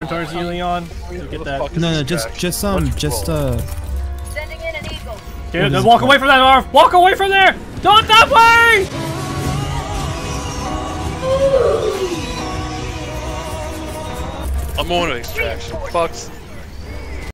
towards you, Leon. You get that. No, just. Sending in an eagle. Dude, then walk away from that, Arv! Walk away from there! Not that way! I'm on an extraction. Fucks.